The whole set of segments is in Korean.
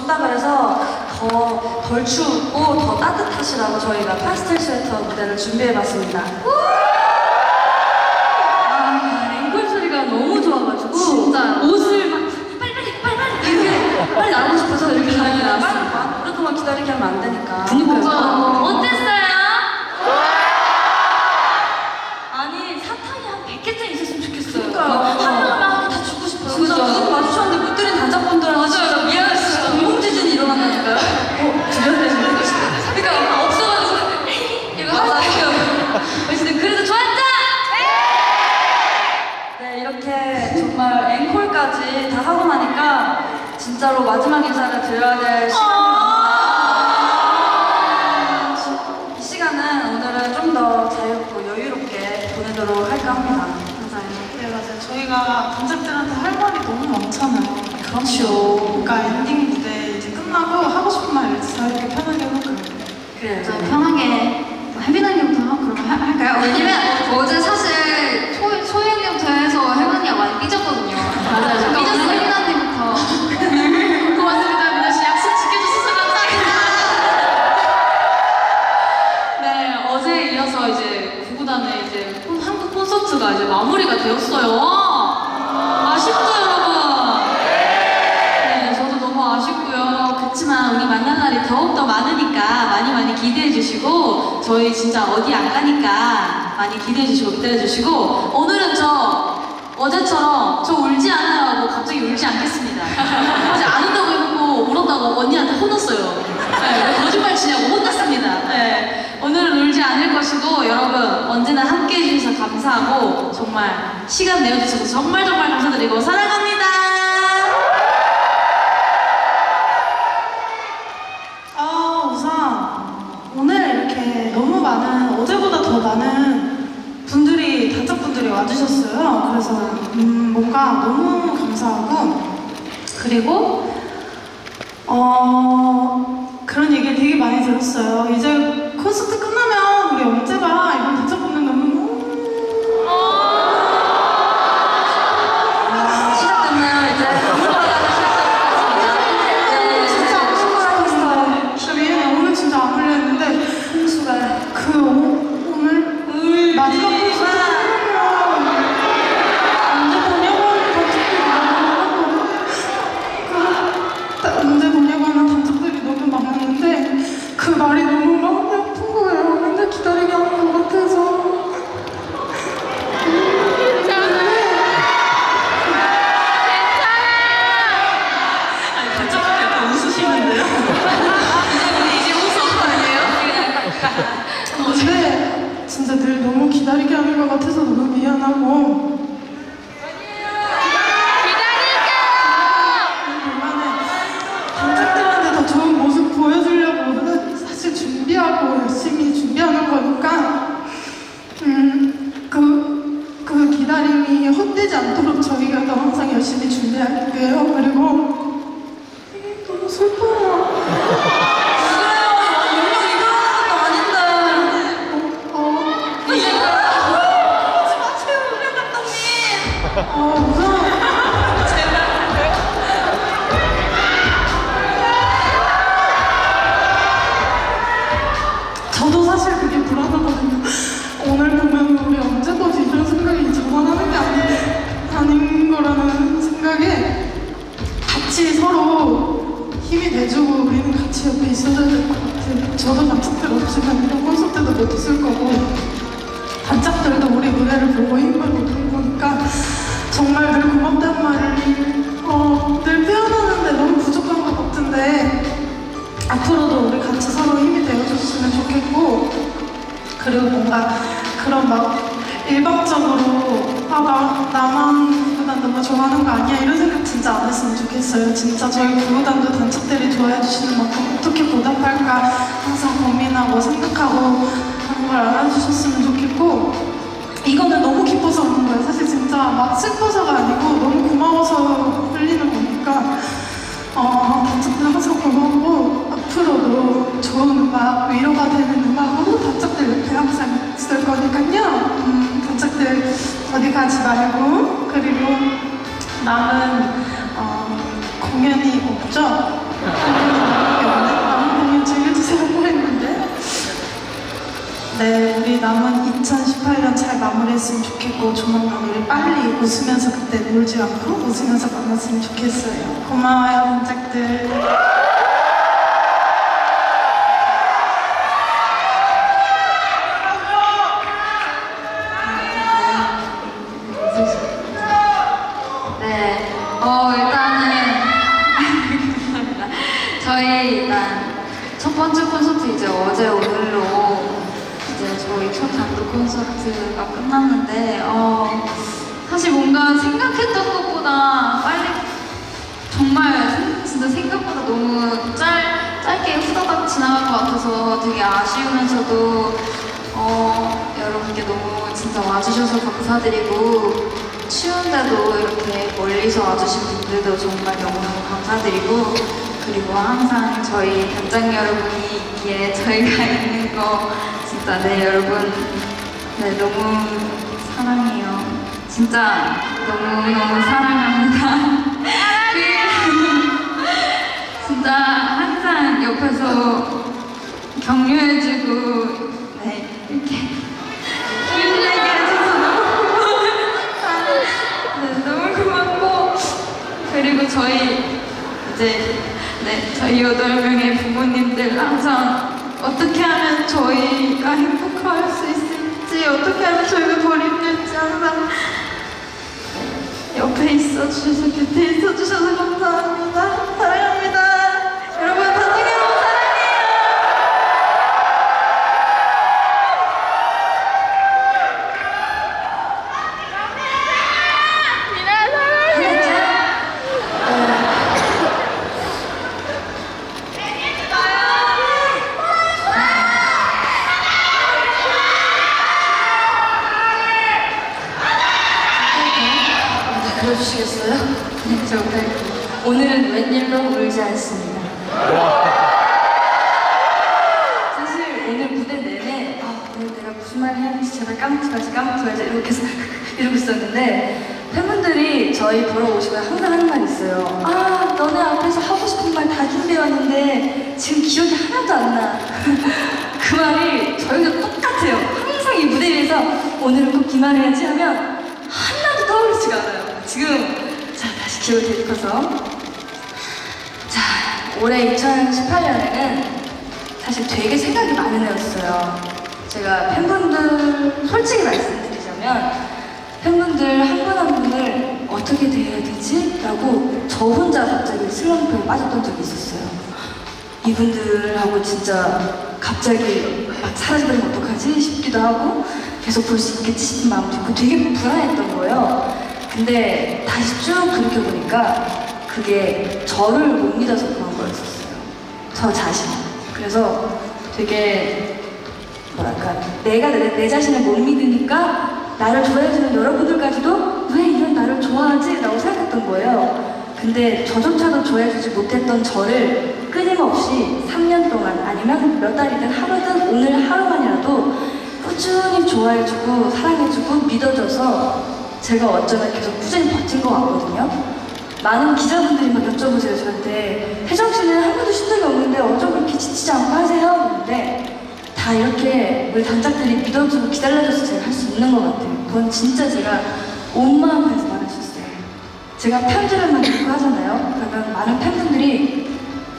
춥다 그래서 덜 춥고 더 따뜻하시라고 저희가 파스텔 스웨터 무대를 준비해봤습니다. 앵콜 소리가 너무 좋아가지고 진짜 옷을 막 빨리 이렇게 빨리 나오고 싶어서 이렇게 가게 나왔어요. 오랫동안 기다리게 하면 안 되니까. 그니까요. 어땠어요? 아니 사탕이 한 100개쯤 있었으면 좋겠어요. 그러니까요. 하루하루 다 주고 싶어요. 그죠. 그래서 눈 마주쳤는데 못 들은 단장분들은 맞아요. 미안했어요. 공공지진이 일어난다니까요. 주변에 그러니까 없어가지고 이거 하잖아요. 어쨌든 그래도 좋았다! 네, 이렇게 정말 앵콜까지 다 하고 나니까 진짜로 마지막 인사를 드려야 될 시간이 이 시간은 오늘은 좀 더 자유롭고 여유롭게 보내도록 할까 합니다. 맞아요. 네, 맞아요. 저희가 관객들한테 할 말이 너무 많잖아요. 그렇죠. 그러니까 엔딩 무대 이제 끝나고 하고 싶은 말 자유롭게 편하게 해볼까요? 그래. 편하게 혜빈언니부터 그럼 할까요? 왜냐면 어제 사실 소영이부터 해서 혜빈언니가 많이 삐졌거든요. 맞아요. 삐졌어요. 혜빈언니부터. 고맙습니다. 민아 씨 약속 지켜주셔서 감사합니다. 네, 어제에 이어서 이제 구구단의 이제 한국 콘서트가 이제 마무리가 되었어요. 아쉽죠, 여러분? 네, 저도 너무 아쉽고요. 그렇지만 우리 만날 날이 더욱더 많으니까 많이 기대해 주시고 저희 진짜 어디 안 가니까 많이 기대해 주시고 기다려 주시고 오늘은 어제처럼 저 울지 않아요 하고 갑자기 울지 않겠습니다. 어제 안 운다고 해놓고 울었다고 언니한테 혼났어요. 네, 거짓말 치냐고 혼났습니다. 네, 오늘은 울지 않을 것이고 여러분 언제나 함께 해주셔서 감사하고 정말 시간 내어주셔서 정말 감사드리고 사랑합니다. 우선 오늘 이렇게 너무 많은, 어제보다 더 많은 단짝분들이 와주셨어요. 그래서 뭔가 너무 감사하고, 그리고 그런 얘기를 되게 많이 들었어요. 이제 콘서트 끝나면 우리 언제 봐? 이런 단짝분들 너무 시작됐나요, 이제? 진짜 수고하셨어요. 진짜 미안해. 오늘 진짜 안 올렸는데 홍수가 오늘 마지막 콘서트 하면 언제 보냐고 하는 단짝들이 언제 보냐고 하는 단짝들이 너무 많았는데 그 말이 너무 마음이 아픈 거예요. 맨날 기다리게 하는 것 같아서. 단짝분이 약간 웃으시는데요? 이제 웃어 아니에요? 근데 진짜 늘 너무 기다리게 하는 것 같아서 너무 미안하고. 단짝들한테 더 좋은 모습 보여주려고 사실 준비하고 열심히 준비하는 거니까 그 기다림이 헛되지 않도록 저희가 더 항상 열심히 준비할게요. 그리고 너무 슬퍼요. 우선 저도 사실 그게 불안하거든요. 오늘 보면 우리 언제까지 이런 생각이 저만 하는 게 아닌 거라는 생각에 같이 서로 힘이 돼주고 우리는 같이 옆에 있어줘야 될 것 같아요. 저도 단짝들 없으면 이런 콘서트도 못 있을 거고 단짝들도 우리 무대를 보고 힘을 얻는 거니까 정말 늘 고맙다는 말을 늘 표현하는데 너무 부족한 것 같은데 앞으로도 우리 같이 서로 힘이 되어줬으면 좋겠고, 그리고 뭔가 그런 막 일방적으로 나만 구구단 너무 좋아하는 거 아니야 이런 생각 진짜 안 했으면 좋겠어요. 진짜 저희 구구단도 단짝들이 좋아해 주시는 만큼 어떻게 보답할까 항상 고민하고 생각하고 하는 걸 알아주셨으면 좋겠고, 이거는 너무 기뻐서 하는 거예요. 사실 진짜 막 슬퍼서가 아니고 너무 고마워서 흘리는 거니까 단짝들 항상 고마워. 앞으로도 좋은 음악, 위로가 되는 음악으로 단짝들 옆에 항상 있을 거니까요. 단짝들 어디 가지 말고, 그리고 남은 공연이 없죠? 남은 공연 즐겨주세요 했는데 네, 우리 남은 2018년 잘 마무리했으면 좋겠고 조만간 우리 빨리 웃으면서 그때 놀지 않고 웃으면서 만났으면 좋겠어요. 고마워요, 반짝들. 네, 일단은 저희 일단 첫 번째 콘서트 이제 어제 오늘로 이제 저희 첫 단독 콘서트가 끝났는데 사실 뭔가 생각했던 것보다 빨리 정말 진짜 생각보다 너무 짧게 후다닥 지나갈 것 같아서 되게 아쉬우면서도 여러분께 너무 진짜 와주셔서 감사드리고 추운데도 이렇게 멀리서 와주신 분들도 정말 너무너무 감사드리고 그리고 항상 저희 단장 여러분이 있기에 저희가 있는 거 진짜 네 여러분 네 너무 사랑해요. 진짜 너무너무 사랑합니다. 진짜 항상 옆에서 격려해주고 네 이렇게 힘내게 해줘서 너무 고맙고 그리고 저희 이제 저희 8명의 부모님들 항상 어떻게 하면 저희가 행복할 수 있을지 어떻게 하면 저희가 덜 힘들지 항상 옆에 있어주셔서 곁에 있어주셔서 감사합니다. 사랑합니다. 여러분 단장님 너무 사랑해요. 미나 사랑해. 들어주시겠어요? 네, 저 네. 오늘은 웬일로 울지 않습니다. 사실 오늘 무대 내내 오늘 내가 무슨 말 해야 할지 제발 까먹지 말자 이렇게 이러고 있었는데 팬분들이 저희 보러 오시고 항상 하는 말이 있어요. 너네 앞에서 하고 싶은 말 다 준비해왔는데 지금 기억이 하나도 안 나. 그 말이 저희가 똑같아요. 항상 이 무대 위에서 오늘은 꼭 이 말 해야지 하면 하나도 떠오르지가 않아요. 지금 자 다시 기억을 되짚어서 자 올해 2018년에는 사실 되게 생각이 많은 해였어요. 제가 팬분들 솔직히 말씀드리자면 팬분들 한 분 한 분을 어떻게 대해야 되지? 라고 저 혼자 갑자기 슬럼프에 빠졌던 적이 있었어요. 이분들하고 진짜 갑자기 막 사라져버리면 어떡하지? 싶기도 하고 계속 볼 수 있겠지 싶은 마음도 있고 되게 불안했던 거예요. 근데 다시 쭉 돌이켜보니까 그게 저를 못 믿어서 그런 거였었어요. 저 자신. 그래서 되게 뭐랄까 내가 내 자신을 못 믿으니까 나를 좋아해주는 여러분들까지도 왜 이런 나를 좋아하지? 라고 생각했던 거예요. 근데 저조차도 좋아해주지 못했던 저를 끊임없이 3년 동안 아니면 몇 달이든 하루든 오늘 하루만이라도 꾸준히 좋아해주고 사랑해주고 믿어줘서 제가 어쩌면 계속 꾸준히 버틴 것 같거든요. 많은 기자분들이 막 여쭤보세요 저한테 혜정 씨는 한 번도 쉰 적이 없는데 어쩜 그렇게 지치지 않고 하세요? 그런데 다 이렇게 우리 단짝들이 믿어주고 기다려줘서 제가 할 수 있는 것 같아요. 그건 진짜 제가 온 마음 다해서 말할 수 있어요. 제가 편지를 막 읽고 하잖아요. 그러면 많은 팬분들이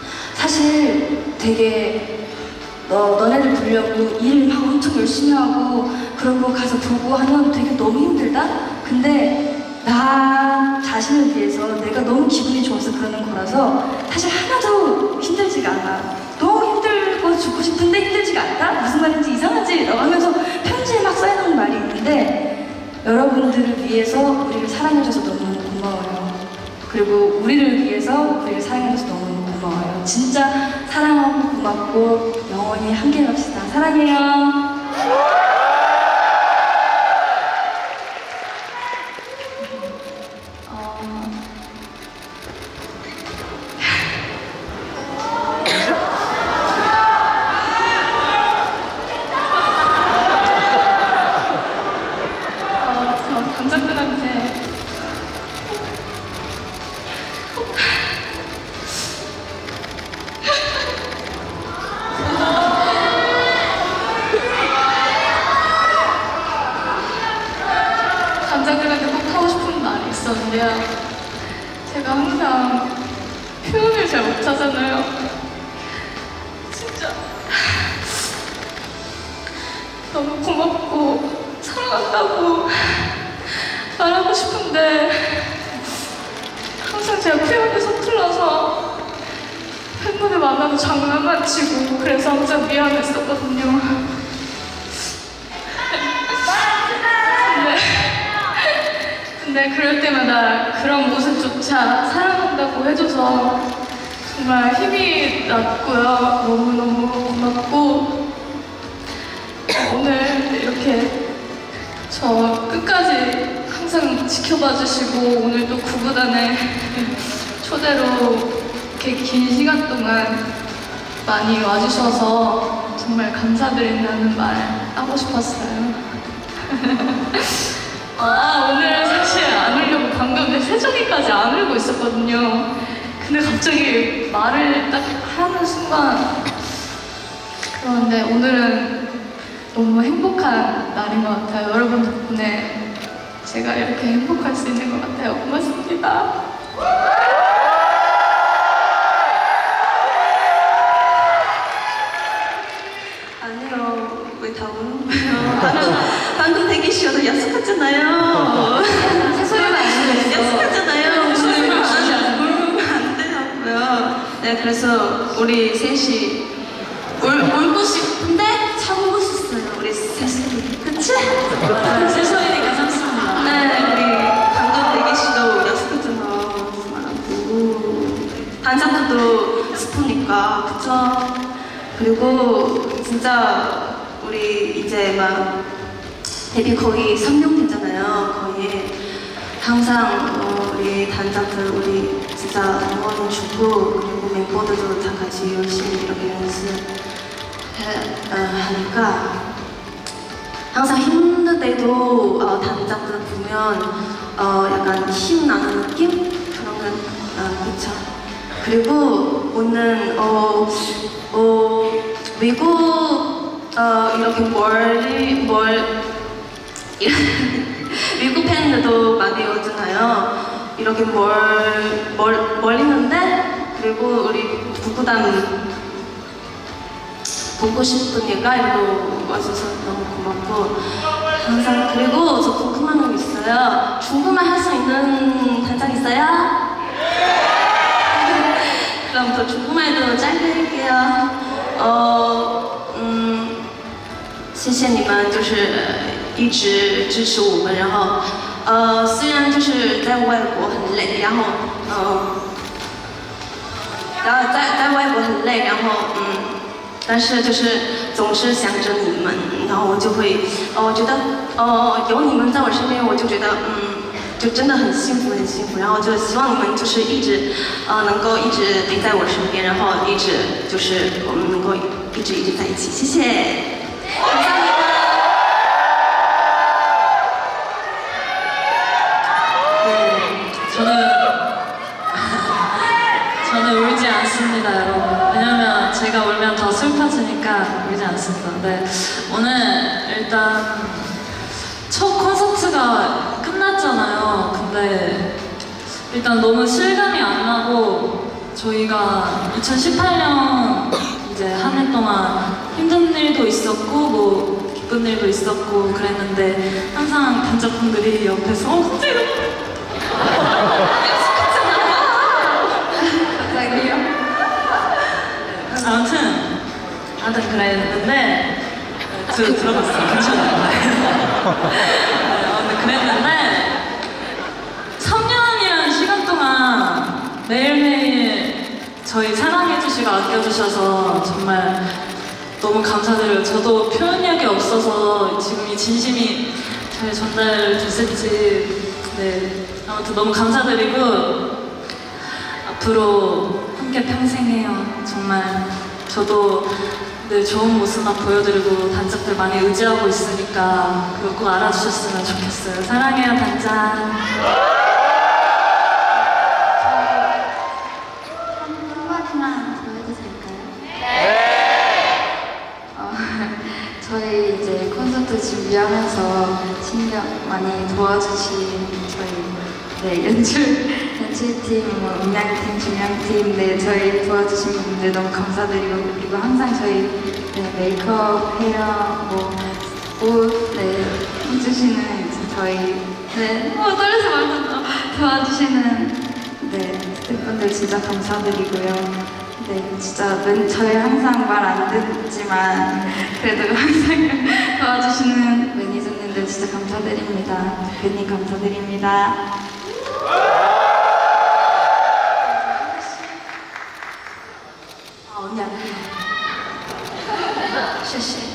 사실 되게 너네를 보려고 일을 막 엄청 열심히 하고 그러고 가서 보고 하면 되게 너무 힘들다? 근데 나 자신을 위해서 내가 너무 기분이 좋아서 그러는 거라서 사실 하나도 힘들지가 않아. 너무 힘들고 죽고 싶은데 힘들지가 않다? 무슨 말인지 이상하지? 라고 하면서 편지에 막 써놓은 말이 있는데 여러분들을 위해서 우리를 사랑해줘서 너무 고마워요. 그리고 우리를 위해서 우리를 사랑해줘서 너무 고마워요. 진짜 사랑하고 고맙고 영원히 함께 갑시다. 사랑해요. 단장들한테 단장들한테 꼭 하고 싶은 말이 있었는데요. 제가 항상 표현을 잘 못하잖아요. 진짜 너무 고맙고 사랑한다고 말하고 싶은데 항상 제가 표현이 서툴러서 팬분들 만나도 장난만 치고 그래서 항상 미안했었거든요. 근데 그럴 때마다 그런 모습조차 사랑한다고 해줘서 정말 힘이 났고요. 너무너무 고맙고 오늘 이렇게 저 끝까지 항상 지켜봐 주시고 오늘 또 구구단에 초대로 이렇게 긴 시간 동안 많이 와주셔서 정말 감사드린다는 말 하고 싶었어요. 오늘 사실 안 울려고 방금 내 세정이까지 안 울고 있었거든요. 근데 갑자기 말을 딱 하는 순간 그런데 오늘은 너무 행복한 날인 것 같아요. 여러분 덕분에 제가 이렇게 행복할 수 있는 것 같아요. 고맙습니다. 아니요, 왜 다 우는 거예요? 방금 대기실에서 약속했잖아요. 새소리가 안 약속했잖아요. 울면 안 되냐고요. 네, 그래서 우리 셋이 울고 싶은데 참고 싶어요. 우리 셋이. 그치? 새소리니까 참습니다. 네, 우리 방금 대기실도 약속했잖아. 말하고. 단장도 스프니까, 그쵸? 그리고 진짜 우리 이제 막 데뷔 거의 3년 됐잖아요. 거의 항상 우리 단장들 우리 진짜 응원해주고 그리고 멤버들도 다 같이 열심히 이렇게 하니까 항상 힘들 때도 단장들 보면 약간 힘나는 느낌? 그런 건 그쵸. 그리고 오늘 미국 이렇게 미국 팬들도 많이 오잖아요. 이렇게 멀리는데 그리고 우리 구구단 보고 싶으니까 이거 와줘서 너무 고맙고 항상 그리고 저 궁금한 거 있어요. 중국말 할 수 있는 단장 있어요? 그럼 저 중국말도 짧게 할게요. 谢谢你们，就是一直支持我们。然后，虽然就是在外国很累，然后在外国很累，然后但是就是总是想着你们，然后我就会，我觉得有你们在我身边，我就觉得就真的很幸福很幸福。然后就希望你们就是一直能够一直陪在我身边，然后一直就是我们能够一直在一起。谢谢。 저는 울지 않습니다, 여러분. 왜냐면 제가 울면 더 슬퍼지니까 울지 않습니다. 네, 오늘 일단 첫 콘서트가 끝났잖아요. 근데 일단 너무 실감이 안 나고 저희가 2018년 이제 한 해 동안 힘든 일도 있었고 뭐 기쁜 일도 있었고 그랬는데 항상 단장분들이 옆에서 갑자기 아무튼 그랬는데 들어봤어요. 괜찮아요. 그랬는데 3년이라는 시간 동안 매일매일 저희 사랑해주시고 아껴주셔서 정말 너무 감사드려요. 저도 표현력이 없어서 지금 이 진심이 잘 전달됐을지 네, 아무튼 너무 감사드리고 앞으로 함께 평생 해요. 정말 저도 늘 좋은 모습만 보여드리고 단장들 많이 의지하고 있으니까 그거 꼭 알아주셨으면 좋겠어요. 사랑해요, 단장. 한마디만 더 해도 될까요? 네! 저희 이제 콘서트 준비하면서 신경 많이 도와주신 저희 연출팀, 뭐 음향팀, 조명팀, 네 저희 도와주신 분들 너무 감사드리고 그리고 항상 저희 메이크업, 헤어, 옷 해주시는 저희 떨려서 말한다. 도와주시는 스태프분들 진짜 감사드리고요. 네, 진짜 저희 항상 말 안 듣지만 그래도 항상 도와주시는 매니저님들 진짜 감사드립니다. 대표님 감사드립니다. 언니 안 해요. 쉐쉐.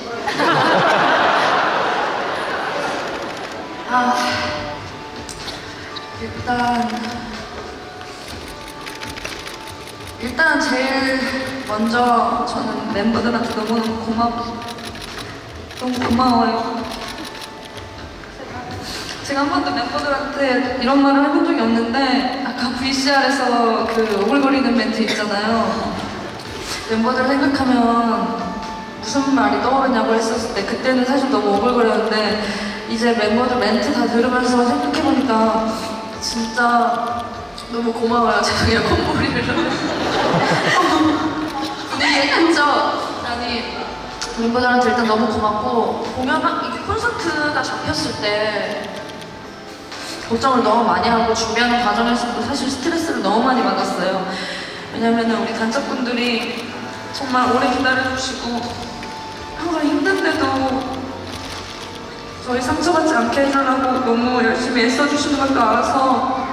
일단 제일 먼저 저는 멤버들한테 너무너무 고마워요. 제가 한 번도 멤버들한테 이런 말을 해본 적이 없는데 아까 VCR에서 그 오글거리는 멘트 있잖아요. 멤버들 생각하면 무슨 말이 떠오르냐고 했었을 때 그때는 사실 너무 오글거렸는데 이제 멤버들 멘트 다 들으면서 생각해보니까 진짜 너무 고마워요. 죄송해요. 콧물이를 분위기 했죠? 아니 멤버들한테 일단 너무 고맙고 이게 콘서트가 잡혔을 때 걱정을 너무 많이 하고 준비하는 과정에서도 사실 스트레스를 너무 많이 받았어요. 왜냐면은 우리 단짝분들이 정말 오래 기다려주시고 항상 힘든데도 저희 상처받지 않게 해주려고 너무 열심히 애써주시는 것도 알아서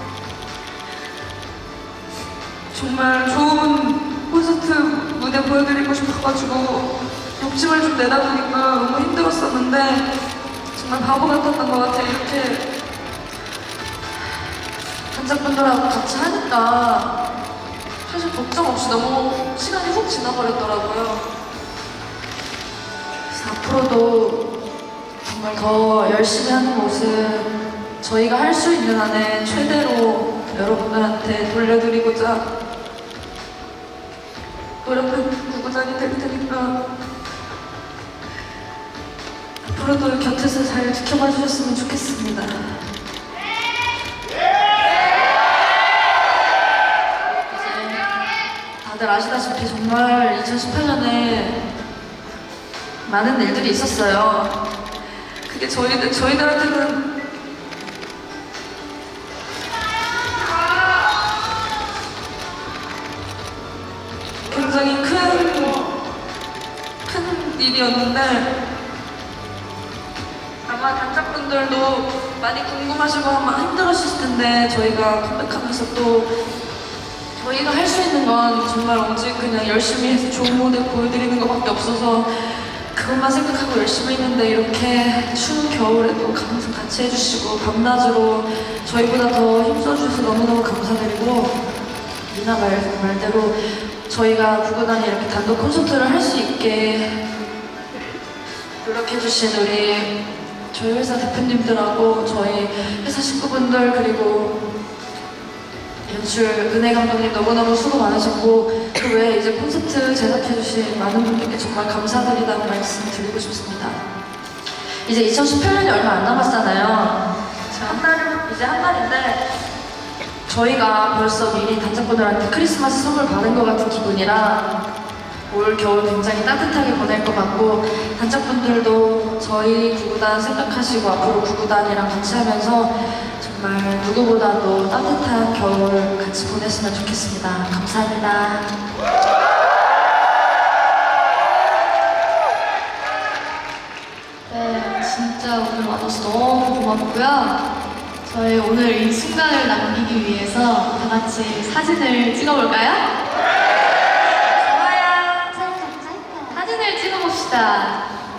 정말 좋은 콘서트 무대 보여드리고 싶어가지고 욕심을 좀 내다 보니까 너무 힘들었었는데 정말 바보 같았던 것 같아요. 이렇게 단짝분들하고 같이 하니까 사실 걱정 없이 너무 시간이 훅 지나버렸더라고요. 그래서 앞으로도 정말 더 열심히 하는 모습 저희가 할 수 있는 한에 최대로 여러분들한테 돌려드리고자 노력한 구구단이 될 테니까 앞으로도 곁에서 잘 지켜봐 주셨으면 좋겠습니다. 다들 아시다시피 정말 2018년에 많은 일들이 있었어요. 그게 저희들한테는 굉장히 큰 일이었는데 아마 단짝분들도 많이 궁금하시고 아마 힘들었을 텐데 저희가 컴백하면서 또 저희가 할 수 있는 건 정말 오직 그냥 열심히 해서 좋은 무대 보여드리는 것밖에 없어서 그것만 생각하고 열심히 했는데 이렇게 추운 겨울에도 항상 같이 해주시고 밤낮으로 저희보다 더 힘써주셔서 너무너무 감사드리고 미나 말대로 저희가 구구단이 이렇게 단독 콘서트를 할 수 있게 노력해주신 우리 저희 회사 대표님들하고 저희 회사 식구분들 그리고 연출 은혜 감독님 너무너무 수고 많으셨고 그 외에 이제 콘서트 제작해주신 많은 분들께 정말 감사드리다는 말씀 드리고 싶습니다. 이제 2018년이 얼마 안 남았잖아요. 이제 한 달인데 저희가 벌써 미리 단짝분들한테 크리스마스 선물 받은 것 같은 기분이라 올 겨울 굉장히 따뜻하게 보낼 것 같고 단짝분들도 저희 구구단 생각하시고 앞으로 구구단이랑 같이 하면서 정말 누구보다도 따뜻한 겨울 같이 보냈으면 좋겠습니다. 감사합니다. 네, 진짜 오늘 와줘서 너무 고맙고요. 저희 오늘 이 순간을 남기기 위해서 다 같이 사진을 찍어볼까요? 좋아요. 사진을 찍어봅시다.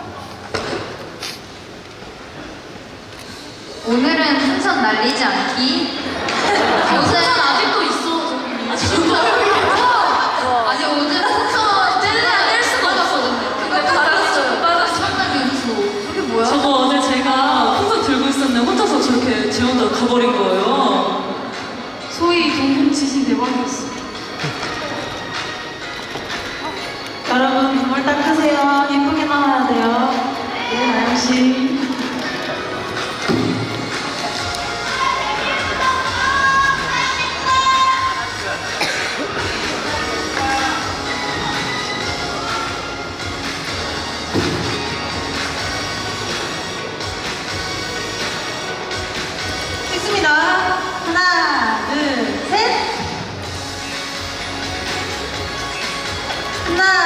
오늘은 풍선 날리지 않기. 풍선 아직도 있어, 저기. 아, 진짜? 아니, 어제 풍선 뗄 수가 없었는데. 그거 받았어요. 천남 윤수. 저게 뭐야? 저거 어제 제가 풍선 들고 있었는데 혼자서 저렇게 제 혼자 가버린 거예요. 소희 동공지시 대박이었어. 여러분 눈물 닦으세요. 예쁘게 나와야 돼요. 네, 나영씨.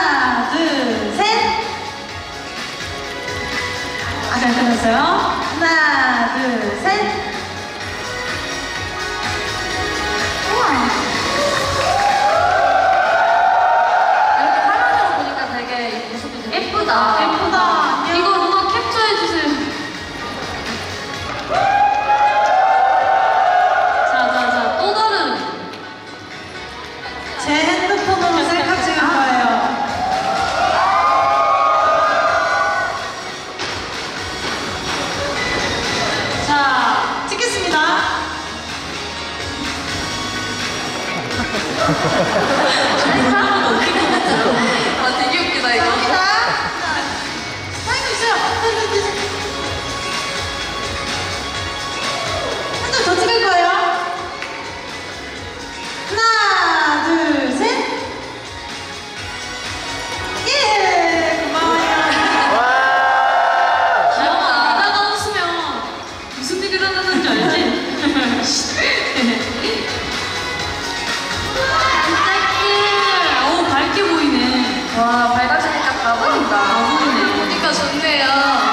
하나, 둘, 셋. 아, 잘 끝났어요. 하나, 둘, 셋. 이렇게 화면으로 보니까 되게 이 모습이 되게 예쁘다. 예쁘다. 이거 누가 캡처해주세요. 자, 또 다른. 제 핸드폰으로 셀카 찍을 거예요. 자, 찍겠습니다. 아, 되게 웃기다, 이거. 갑니다. 타이머 있어요. 한 장 더 찍을 거예요. 하나, 둘, 셋. 예! 고마워요. 다영아, 내가 웃으면 무슨 일이 일어나는지 알지? 깜짝이야. 어우, 밝게 보이네. 와, 밝아지니까 다 보인다. 다 보이네. 보니까 좋네요.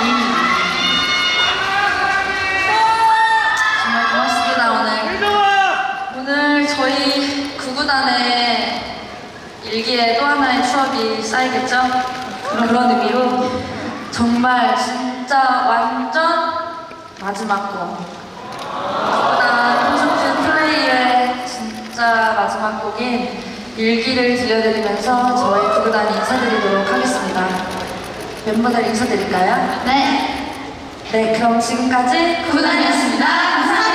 정말 고맙습니다, 오늘. 오늘 저희 구구단의 일기에 또 하나의 추억이 쌓이겠죠? 그런 의미로 정말 진짜 완전 마지막 곡. 구구단 콘서트 플레이의 진짜 마지막 곡인 일기를 들려드리면서 저희 구구단이 인사드리도록 하겠습니다. 멤버들 인사드릴까요? 네. 네, 그럼 지금까지 구구단이었습니다. 감사합니다.